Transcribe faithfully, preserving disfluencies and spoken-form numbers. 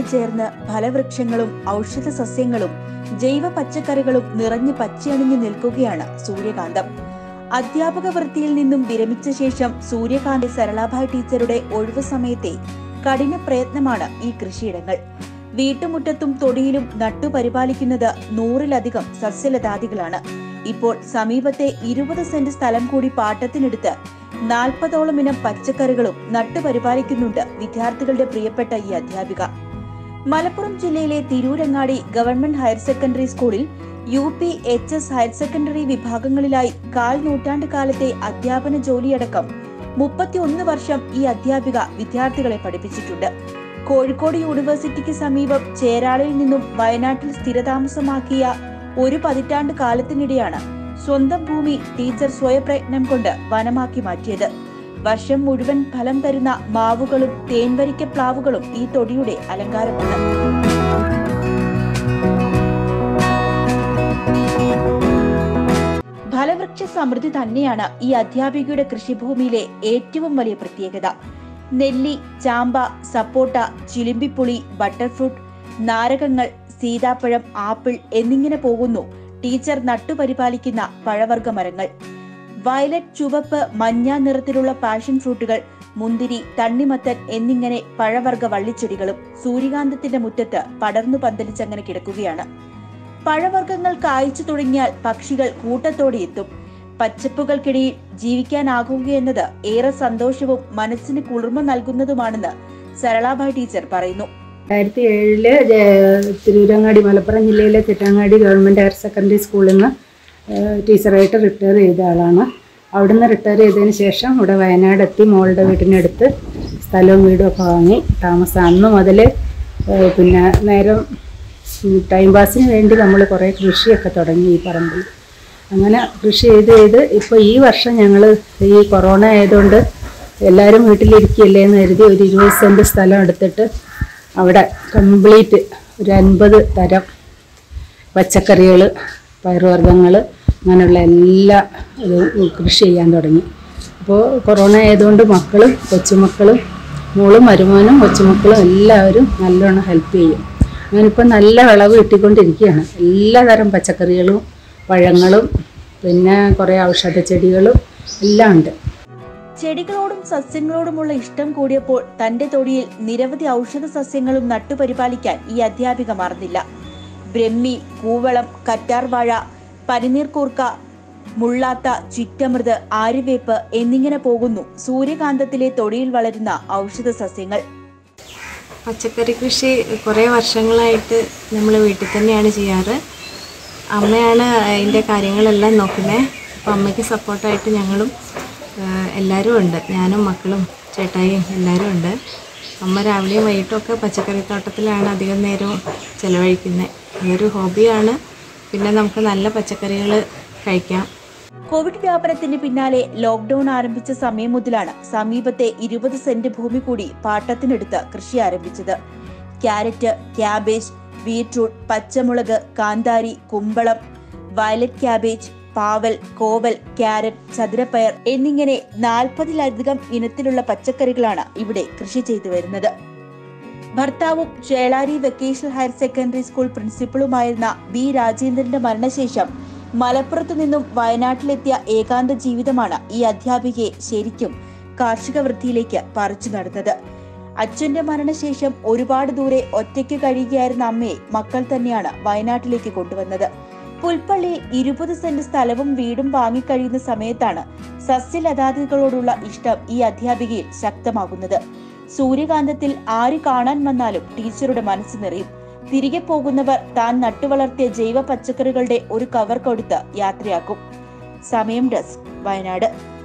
ചേർന്ന് ഫലവൃക്ഷങ്ങളും ഔഷധ സസ്യങ്ങളും ജൈവ പച്ചക്കറികളും നിറഞ്ഞു പച്ചയണിഞ്ഞു നിൽക്കുകയാണ് സൂര്യകാന്തം. അധ്യാപക വൃത്തിയിൽ നിന്നും വിരമിച്ച ശേഷം സൂര്യകാന്ത് സരളാഭായ് ടീച്ചറുടെ ഒഴിവു സമയത്തെ കഠിന പ്രയത്നമാണ് ഈ കൃഷിയിടങ്ങൾ. വീട്ടുമുറ്റത്തും തൊടിയിലും നട്ടുപരിപാലിക്കുന്നത് നൂറിലധികം സസ്യലതാദികളാണ്. ഇപ്പോൾ സമീപത്തെ ഇരുപത് സെന്റ് സ്ഥലം കൂടി പാട്ടത്തിനെടുത്ത് നാൽപ്പതോളം ഇനം പച്ചക്കറികളും നട്ടുപരിപാലിക്കുന്നുണ്ട് വിദ്യാർത്ഥികളുടെ പ്രിയപ്പെട്ട ഈ അധ്യാപിക. മലപ്പുറം ജില്ലയിലെ തിരൂരങ്ങാടി ഗവൺമെന്റ് ഹയർ സെക്കൻഡറി സ്കൂളിൽ U P H S higher secondary വിഭാഗങ്ങളിലായി കാൽ നൂറ്റാണ്ട് കാലത്തെ അധ്യാപന ജോലിയടക്കം മുപ്പത്തിയൊന്ന് വർഷം ഈ അധ്യാപിക വിദ്യാർത്ഥികളെ പഠിപ്പിച്ചിട്ടുണ്ട്. കോഴിക്കോട് യൂണിവേഴ്സിറ്റിക്ക് സമീപം ചേരാളിൽ നിന്നും വയനാട്ടിൽ സ്ഥിരതാമസമാക്കിയ ഒരു പതിറ്റാണ്ട് കാലത്തിനിടെയാണ് സ്വന്തം ഭൂമി ടീച്ചർ സ്വയപ്രയത്നം കൊണ്ട് വനമാക്കി മാറ്റിയത്. വർഷം മുഴുവൻ ഫലം തരുന്ന മാവുകളും തേൻവരിക്ക പ്ലാവുകളും ഈ തൊടിയുടെ അലങ്കാരമാണ്. ഫലവൃക്ഷ സമൃദ്ധി തന്നെയാണ് ഈ അധ്യാപികയുടെ കൃഷിഭൂമിയിലെ ഏറ്റവും വലിയ പ്രത്യേകത. നെല്ലി, ചാമ്പ, സപ്പോട്ട, ചിലിമ്പിപ്പുളി, ബട്ടർഫ്രൂട്ട്, നാരകങ്ങൾ, സീതാപ്പഴം, ആപ്പിൾ എന്നിങ്ങനെ പോകുന്നു ടീച്ചർ നട്ടുപരിപാലിക്കുന്ന പഴവർഗ മരങ്ങൾ. വയലറ്റ്, ചുവപ്പ്, മഞ്ഞ നിറത്തിലുള്ള പാഷൻ ഫ്രൂട്ടുകൾ, മുന്തിരി, തണ്ണിമത്തൻ എന്നിങ്ങനെ പഴവർഗ വള്ളിച്ചെടികളും സൂര്യകാന്തത്തിന്റെ മുറ്റത്ത് പടർന്നു പന്തലിച്ചങ്ങനെ കിടക്കുകയാണ്. പഴവർഗ്ഗങ്ങൾ കായ്ച്ചു തുടങ്ങിയാൽ പക്ഷികൾ കൂട്ടത്തോടെ എത്തും. പച്ചപ്പുകൾക്കിടയിൽ ജീവിക്കാനാകുകയെന്നത് ഏറെ സന്തോഷവും മനസ്സിന് കുളിർമ നൽകുന്നതുമാണെന്ന് സരളാഭായ് ടീച്ചർ പറയുന്നു. രണ്ടായിരത്തി ഏഴില് തിരൂരങ്ങാടി മലപ്പുറം ജില്ലയിലെ തിരൂരങ്ങാടി ഗവൺമെൻറ് ഹയർ സെക്കൻഡറി സ്കൂളിൽ നിന്ന് ടീച്ചറായിട്ട് റിട്ടയർ ചെയ്ത ആളാണ്. അവിടുന്ന് റിട്ടയർ ചെയ്തതിന് ശേഷം ഇവിടെ വയനാട് എത്തി മോളുടെ വീട്ടിനടുത്ത് സ്ഥലവും വീടും ഒക്കെ വാങ്ങി താമസം. അന്ന് മുതൽ പിന്നെ നേരം ടൈം പാസിന് വേണ്ടി നമ്മൾ കുറേ കൃഷിയൊക്കെ തുടങ്ങി ഈ പറമ്പിൽ. അങ്ങനെ കൃഷി ചെയ്ത് ചെയ്ത് ഇപ്പോൾ ഈ വർഷം ഞങ്ങൾ ഈ കൊറോണ ആയതുകൊണ്ട് എല്ലാവരും വീട്ടിലിരിക്കുകയല്ലേ എന്ന് കരുതി ഒരു ഇരുപത് സെൻറ്റ് സ്ഥലം എടുത്തിട്ട് അവിടെ കംപ്ലീറ്റ് ഒരു അൻപത് തരം പച്ചക്കറികൾ, പയറുവർഗ്ഗങ്ങൾ അങ്ങനെയുള്ള എല്ലാ കൃഷി ചെയ്യാൻ തുടങ്ങി. അപ്പോൾ കൊറോണ ആയതുകൊണ്ട് മക്കളും കൊച്ചുമക്കളും മോളും മരുമോനും കൊച്ചുമക്കളും എല്ലാവരും നല്ലോണം ഹെൽപ്പ് ചെയ്യും. അങ്ങനിപ്പോൾ നല്ല വിളവ് കിട്ടിക്കൊണ്ടിരിക്കുകയാണ്. എല്ലാതരം പച്ചക്കറികളും പഴങ്ങളും പിന്നെ കുറേ ഔഷധ ചെടികളും എല്ലാം ഉണ്ട്. ചെടികളോടും സസ്യങ്ങളോടുമുള്ള ഇഷ്ടം കൂടിയപ്പോൾ തന്റെ തൊടിയിൽ നിരവധി ഔഷധ സസ്യങ്ങളും നട്ടുപരിപാലിക്കാൻ ഈ അധ്യാപിക മറന്നില്ല. ബ്രഹ്മി, കൂവളം, കറ്റാർവാഴ, പനിനീർക്കൂർക്ക, മുള്ളാത്ത, ചിറ്റമൃത്, ആര്യവേപ്പ് എന്നിങ്ങനെ പോകുന്നു സൂര്യകാന്തത്തിലെ തൊടിയിൽ വളരുന്ന ഔഷധ സസ്യങ്ങൾ. പച്ചക്കറി കൃഷി കുറേ വർഷങ്ങളായിട്ട് നമ്മൾ വീട്ടിൽ തന്നെയാണ് ചെയ്യാറ്. അമ്മയാണ് അതിൻ്റെ കാര്യങ്ങളെല്ലാം നോക്കുന്നത്. അപ്പോൾ അമ്മയ്ക്ക് സപ്പോർട്ടായിട്ട് ഞങ്ങളും എല്ലാവരും ഉണ്ട്. ഞാനും മക്കളും ചേട്ടായിയും എല്ലാവരും ഉണ്ട്. അമ്മ രാവിലെയും വൈകിട്ടൊക്കെ പച്ചക്കറി തോട്ടത്തിലാണ് അധികം നേരവും ചിലവഴിക്കുന്നത്. അതൊരു ഹോബിയാണ്. പിന്നെ നമുക്ക് നല്ല പച്ചക്കറികൾ കഴിക്കാം. കോവിഡ് വ്യാപനത്തിന് പിന്നാലെ ലോക്ക്ഡൌൺ ആരംഭിച്ച സമയം മുതലാണ് സമീപത്തെ ഇരുപത് സെന്റ് ഭൂമി കൂടി പാട്ടത്തിനെടുത്ത് കൃഷി ആരംഭിച്ചത്. ക്യാരറ്റ്, ക്യാബേജ്, ബീറ്റ്റൂട്ട്, പച്ചമുളക്, കാന്താരി, കുമ്പളം, വയലറ്റ് ക്യാബേജ്, പാവൽ, കോവൽ, ക്യാരറ്റ്, ചതുരപ്പയർ എന്നിങ്ങനെ നാൽപ്പതിലധികം ഇനത്തിലുള്ള പച്ചക്കറികളാണ് ഇവിടെ കൃഷി ചെയ്തു വരുന്നത്. ഭർത്താവും Chelari vocational higher secondary school പ്രിൻസിപ്പളുമായിരുന്ന ബി രാജേന്ദ്രന്റെ മരണശേഷം മലപ്പുറത്തു നിന്നും വയനാട്ടിലെത്തിയ ഏകാന്ത ജീവിതമാണ് ഈ അധ്യാപികയെ ശരിക്കും കാർഷിക വൃത്തിയിലേക്ക് പറിച്ചു നടന്നത്. അച്ഛന്റെ മരണശേഷം ഒരുപാട് ദൂരെ ഒറ്റയ്ക്ക് കഴിയുകയായിരുന്ന അമ്മയെ മക്കൾ തന്നെയാണ് വയനാട്ടിലേക്ക് കൊണ്ടുവന്നത്. പുൽപ്പള്ളിയിൽ ഇരുപത് സെന്റ് സ്ഥലവും വീടും വാങ്ങിക്കഴിയുന്ന സമയത്താണ് സസ്യലതാദികളോടുള്ള ഇഷ്ടം ഈ അധ്യാപികയിൽ ശക്തമാകുന്നത്. സൂര്യകാന്തത്തിൽ ആര് കാണാൻ വന്നാലും ടീച്ചറുടെ മനസ്സ് നിറയും. തിരികെ പോകുന്നവർ താൻ നട്ടുവളർത്തിയ ജൈവ പച്ചക്കറികളുടെ ഒരു കവർ കൊടുത്ത് യാത്രയാക്കും. സമയം ഡെസ്ക്, വയനാട്.